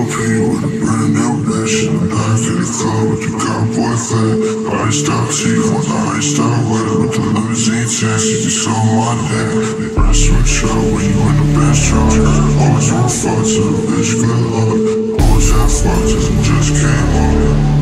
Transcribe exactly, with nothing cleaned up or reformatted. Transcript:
P with a brand new bitch. In the back of the club with the cowboy flag. Iced out teeth on the iced out weather with the limousine taxi. Just on my neck. Rest switch up when you in the best truck. Always want fuck to the bitch, good luck. Always have fuck till it just came up.